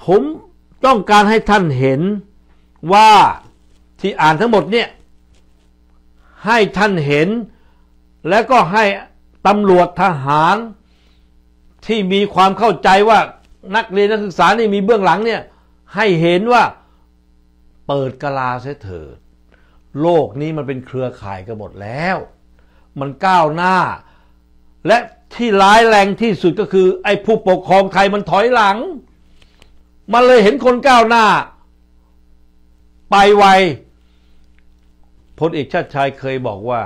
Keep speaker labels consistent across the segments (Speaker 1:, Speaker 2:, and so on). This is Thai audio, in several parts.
Speaker 1: ผมต้องการให้ท่านเห็นว่าที่อ่านทั้งหมดเนี่ยให้ท่านเห็นแล้วก็ให้ตำรวจทหารที่มีความเข้าใจว่านักเรียนนักศึกษานี่มีเบื้องหลังเนี่ยให้เห็นว่าเปิดกะลาเสียเถิดโลกนี้มันเป็นเครือข่ายกันหมดแล้วมันก้าวหน้าและที่ร้ายแรงที่สุดก็คือไอ้ผู้ปกครองไทยมันถอยหลังมันเลยเห็นคนก้าวหน้าไปไวพลเอกชาติชายเคยบอกว่า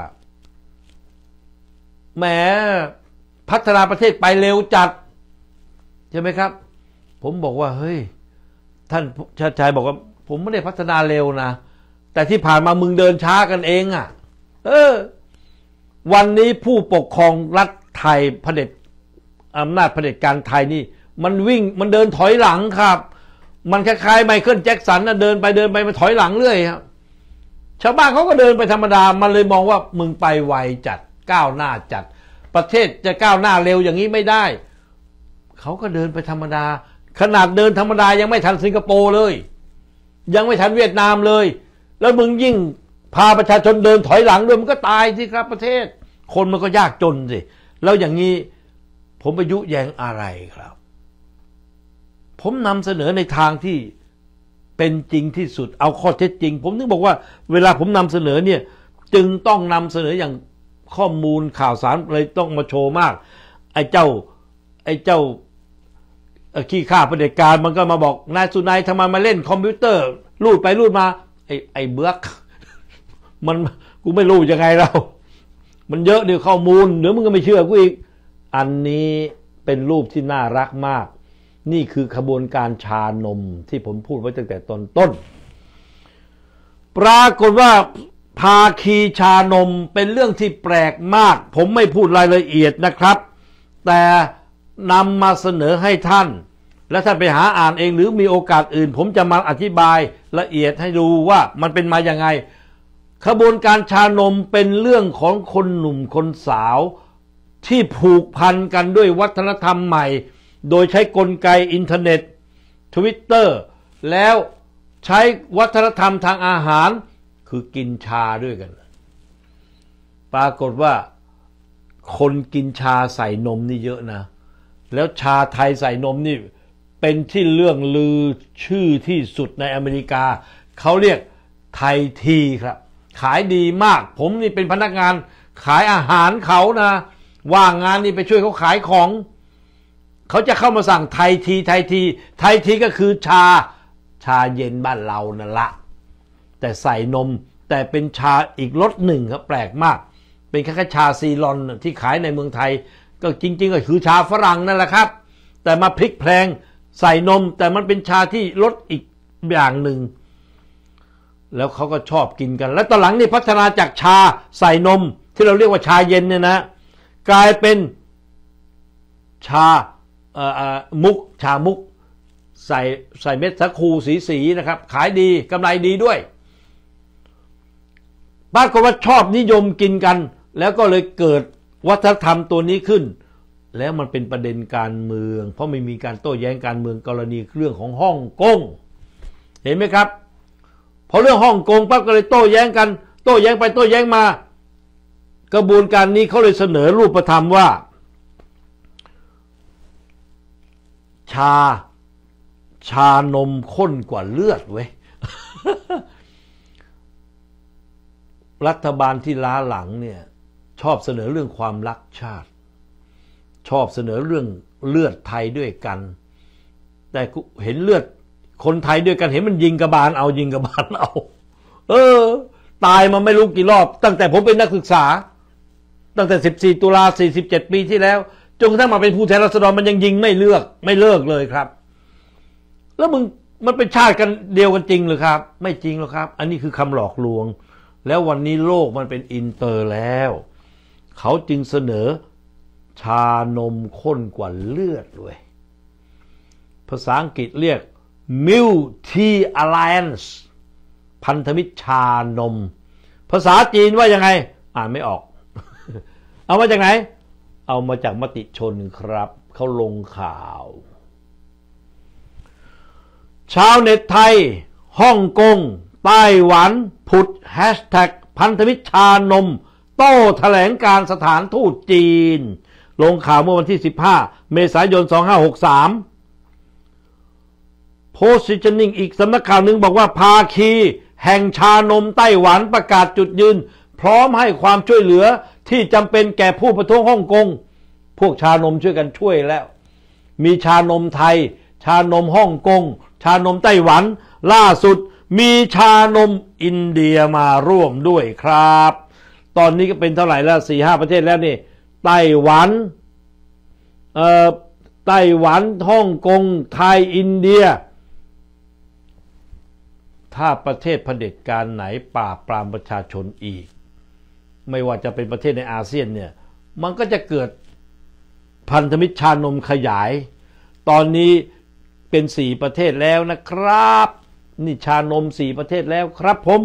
Speaker 1: แหมพัฒนาประเทศไปเร็วจัดใช่ไหมครับผมบอกว่าเฮ้ยท่านชาติชายบอกว่าผมไม่ได้พัฒนาเร็วนะแต่ที่ผ่านมามึงเดินช้ากันเองอ่ะวันนี้ผู้ปกครองรัฐไทยเผด็จอำนาจเผด็จการไทยนี่มันวิ่งมันเดินถอยหลังครับมันคล้ายๆไมเคิลแจ็คสันนะเดินไปมันถอยหลังเรื่อยครับชาวบ้านเขาก็เดินไปธรรมดามันเลยมองว่ามึงไปไวจัดก้าวหน้าจัดประเทศจะก้าวหน้าเร็วอย่างนี้ไม่ได้เขาก็เดินไปธรรมดาขนาดเดินธรรมดายังไม่ทันสิงคโปร์เลยยังไม่ทันเวียดนามเลยแล้วมึงยิ่งพาประชาชนเดินถอยหลังด้วยมันก็ตายสิครับประเทศคนมันก็ยากจนสิแล้วอย่างนี้ผมไปยุแยงอะไรครับผมนำเสนอในทางที่เป็นจริงที่สุดเอาข้อเท็จจริงผมถึงบอกว่าเวลาผมนำเสนอเนี่ยจึงต้องนำเสนออย่างข้อมูลข่าวสารเลยต้องมาโชว์มากไอ้เจ้าขี้ข้าเผด็จการมันก็มาบอกนายสุนัยทำไมมาเล่นคอมพิวเตอร์ลูดไปลูดมาไอ้เบือกมันกูไม่รู้ยังไงเรามันเยอะเดี๋ยวข้อมูลเดี๋ยวมึงก็ไม่เชื่อกูอีกอันนี้เป็นรูปที่น่ารักมากนี่คือขบวนการชานมที่ผมพูดไว้ตั้งแต่ตอนต้นปรากฏว่าภาคีชานมเป็นเรื่องที่แปลกมากผมไม่พูดรายละเอียดนะครับแต่นำมาเสนอให้ท่านและท่านไปหาอ่านเองหรือมีโอกาสอื่นผมจะมาอธิบายละเอียดให้ดูว่ามันเป็นมาอย่างไงขบวนการชานมเป็นเรื่องของคนหนุ่มคนสาวที่ผูกพันกันด้วยวัฒนธรรมใหม่โดยใช้กลไกอินเทอร์เน็ต Twitter แล้วใช้วัฒนธรรมทางอาหารคือกินชาด้วยกันปรากฏว่าคนกินชาใส่นมนี่เยอะนะแล้วชาไทยใส่นมนี่เป็นที่เรื่องลือชื่อที่สุดในอเมริกาเขาเรียกไทยทีครับขายดีมากผมนี่เป็นพนักงานขายอาหารเขานะว่างงานนี่ไปช่วยเขาขายของเขาจะเข้ามาสั่งไทยทีก็คือชาเย็นบ้านเรานั่นละแต่ใส่นมแต่เป็นชาอีกรสหนึ่งครับแปลกมากเป็นแค่ชาซีลอนที่ขายในเมืองไทยก็จริงๆก็คือชาฝรั่งนั่นแหละครับแต่มาพลิกแพลงใส่นมแต่มันเป็นชาที่รสอีกอย่างหนึ่งแล้วเขาก็ชอบกินกันแล้วตอนหลังนี่พัฒนาจากชาใส่นมที่เราเรียกว่าชาเย็นเนี่ยนะกลายเป็นชาชามุกใส่เม็ดสาคูสีนะครับขายดีกำไรดีด้วยบ้านก็ว่าชอบนิยมกินกันแล้วก็เลยเกิดวัฒนธรรมตัวนี้ขึ้นแล้วมันเป็นประเด็นการเมืองเพราะไม่มีการโต้แย้งการเมืองกรณีเรื่องของฮ่องกงเห็นไหมครับพอเรื่องฮ่องกงปั๊บก็เลยโต้แย้งกันโต้แย้งไปโต้แย้งมากระบวนการนี้เขาเลยเสนอรูปธรรมว่าชานมข้นกว่าเลือดเว้ย รัฐบาลที่ล้าหลังเนี่ยชอบเสนอเรื่องความรักชาติชอบเสนอเรื่องเลือดไทยด้วยกันแต่เห็นเลือดคนไทยด้วยกันเห็นมันยิงกระบาลเอาตายมาไม่รู้กี่รอบตั้งแต่ผมเป็นนักศึกษาตั้งแต่14ตุลา47ปีที่แล้วจนกระทั่งมาเป็นผู้แทนราษฎรมันยังยิงไม่เลิกเลยครับแล้วมันเป็นชาติกันเดียวกันจริงหรือครับไม่จริงหรอกครับอันนี้คือคำหลอกลวงแล้ววันนี้โลกมันเป็นอินเตอร์แล้วเขาจึงเสนอชานมข้นกว่าเลือดด้วยภาษาอังกฤษเรียก Milk Tea Alliance พันธมิตรชานมภาษาจีนว่ายังไงอ่านไม่ออก เอามาจากไหนเอามาจากมติชนครับเขาลงข่าวชาวเน็ตไทยฮ่องกงไต้หวันผุดแฮชแท็กพันธมิตรชานมโต้แถลงการสถานทูตจีนลงข่าวเมื่อวันที่15เมษายน2563Positioning อีกสำนักข่าวหนึ่งบอกว่าภาคีแห่งชานมไต้หวันประกาศจุดยืนพร้อมให้ความช่วยเหลือที่จำเป็นแก่ผู้ประท้วงฮ่องกงพวกชานมช่วยกันช่วยแล้วมีชานมไทยชานมฮ่องกงชานมไต้หวันล่าสุดมีชานมอินเดียมาร่วมด้วยครับตอนนี้ก็เป็นเท่าไหร่แล้ว 4-5 ประเทศแล้วนี่ไต้หวันฮ่องกงไทยอินเดียถ้าประเทศเผด็จการไหนปราบปรามประชาชนอีกไม่ว่าจะเป็นประเทศในอาเซียนเนี่ยมันก็จะเกิดพันธมิตรชานมขยายตอนนี้เป็น4ประเทศแล้วนะครับนี่ชานม4ประเทศแล้วครับผม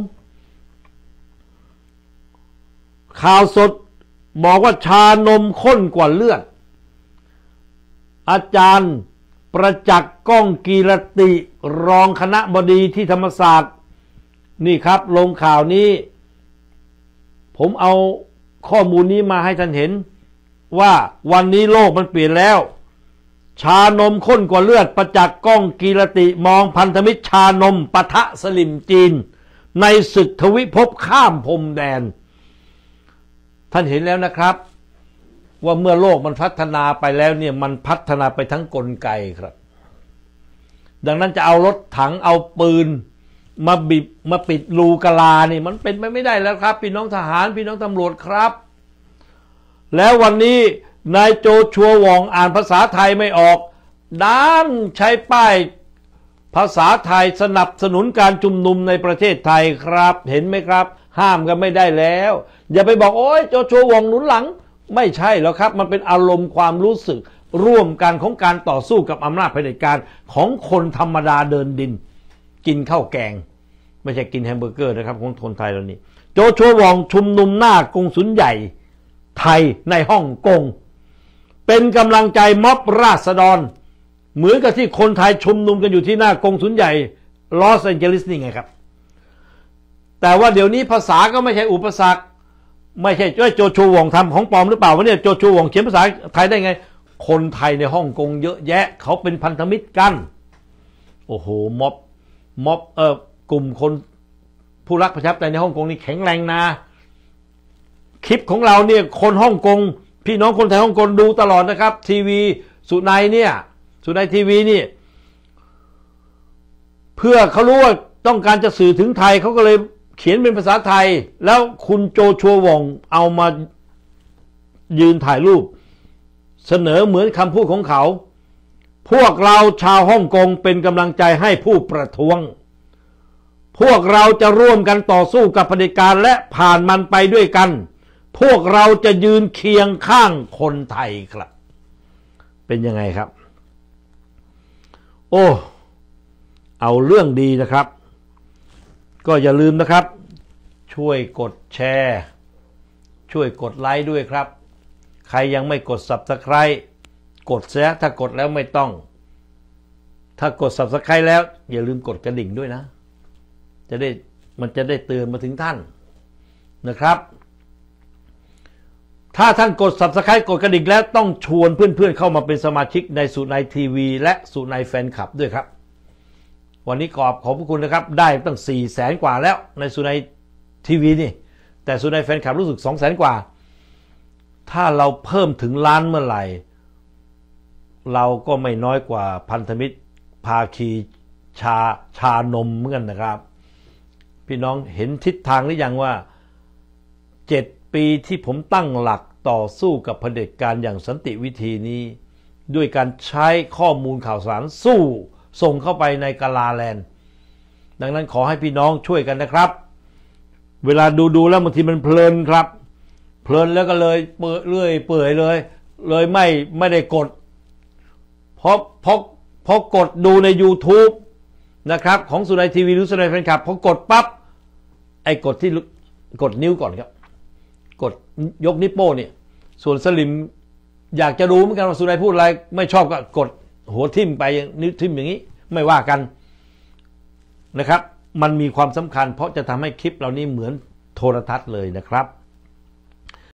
Speaker 1: ข่าวสดบอกว่าชานมข้นกว่าเลือดอาจารย์ประจักษ์ก้องกีรติรองคณบดีที่ธรรมศาสตร์นี่ครับลงข่าวนี้ผมเอาข้อมูลนี้มาให้ท่านเห็นว่าวันนี้โลกมันเปลี่ยนแล้วชานมข้นกว่าเลือดประจักษ์ก้องกีรติมองพันธมิตรชานมปะทะสลิมจีนในศึกทวิภพข้ามพรมแดนท่านเห็นแล้วนะครับว่าเมื่อโลกมันพัฒนาไปแล้วเนี่ยมันพัฒนาไปทั้งกลไกครับดังนั้นจะเอารถถังเอาปืนมาบิบมาปิดรูกะลานี่มันเป็นไปไม่ได้แล้วครับพี่น้องทหารพี่น้องตำรวจครับแล้ววันนี้นายโจชัวหว่องอ่านภาษาไทยไม่ออกด้านใช้ป้ายภาษาไทยสนับสนุนการชุมนุมในประเทศไทยครับเห็นไหมครับห้ามกันไม่ได้แล้วอย่าไปบอกโอ้ยโจชัวหว่องหนุนหลังไม่ใช่แล้วครับมันเป็นอารมณ์ความรู้สึกร่วมกันของการต่อสู้กับอำนาจเผด็จการของคนธรรมดาเดินดินกินข้าวแกงไม่ใช่กินแฮมเบอร์เกอร์นะครับของคนไทยเรานี่โจชัวหว่องชุมนุมหน้ากงสุลใหญ่ไทยในฮ่องกงเป็นกำลังใจม็อบราษฎรเหมือนกับที่คนไทยชุมนุมกันอยู่ที่หน้ากงสุลใหญ่ลอสแองเจลิสนี่ไงครับแต่ว่าเดี๋ยวนี้ภาษาก็ไม่ใช่อุปสรรคไม่ใช่โจชัวหว่องทำของปลอมหรือเปล่าวะเนี่ยโจชัวหว่องเขียนภาษาไทยได้ไงคนไทยในฮ่องกงเยอะแยะเขาเป็นพันธมิตรกันโอ้โหม็อบกลุ่มคนผู้รักประชาธิปไตยในฮ่องกงนี่แข็งแรงนะคลิปของเราเนี่ยคนฮ่องกงพี่น้องคนไทยฮ่องกงดูตลอดนะครับทีวีสุนัยเนี่ยสุนัยทีวีนี่เพื่อเขารู้ว่าต้องการจะสื่อถึงไทยเขาก็เลยเขียนเป็นภาษาไทยแล้วคุณโจชัวหว่องเอามายืนถ่ายรูปเสนอเหมือนคำพูดของเขาพวกเราชาวฮ่องกงเป็นกำลังใจให้ผู้ประท้วงพวกเราจะร่วมกันต่อสู้กับเผด็จการและผ่านมันไปด้วยกันพวกเราจะยืนเคียงข้างคนไทยครับเป็นยังไงครับโอ้เอาเรื่องดีนะครับก็อย่าลืมนะครับช่วยกดแชร์ช่วยกดไลค์ด้วยครับใครยังไม่กด Subscribe กดเสียถ้ากดแล้วไม่ต้องถ้ากด Subscribe แล้วอย่าลืมกดกระดิ่งด้วยนะมันจะได้เตือนมาถึงท่านนะครับถ้าท่านกด Subscribe กดกระดิ่งแล้วต้องชวนเพื่อนๆเข้ามาเป็นสมาชิกในสุนัยทีวีและสุนัยแฟนคลับด้วยครับวันนี้ขอบพระคุณนะครับได้ตั้ง 400,000 กว่าแล้วในสุนัยทีวีนี่แต่สุนัยแฟนคลับรู้สึก 200,000 กว่าถ้าเราเพิ่มถึงล้านเมื่อไหร่เราก็ไม่น้อยกว่าพันธมิตรภาคีชานมเหมือนกันนะครับพี่น้องเห็นทิศทางหรือยังว่า7 ปีที่ผมตั้งหลักต่อสู้กับเผด็จการอย่างสันติวิธีนี้ด้วยการใช้ข้อมูลข่าวสารสู้ส่งเข้าไปในกาลาแลนด์ดังนั้นขอให้พี่น้องช่วยกันนะครับเวลาดูแล้วบางทีมันเพลินครับเพลินแล้วก็เลยเปื่อยเลยไม่ได้กดพอกดดูใน YouTube นะครับของสุนัยทีวีหรือสุนัยแฟนคลับพอกดปั๊บกดที่กดนิ้วก่อนครับกดยกนิ้วโป้เนี่ยส่วนสลิมอยากจะรู้เหมือนกันว่าสุนัยพูดอะไรไม่ชอบก็กดหัวทิ่มไปนิ้วทิ่มอย่างนี้ไม่ว่ากันนะครับมันมีความสำคัญเพราะจะทำให้คลิปเหล่านี้เหมือนโทรทัศน์เลยนะครับ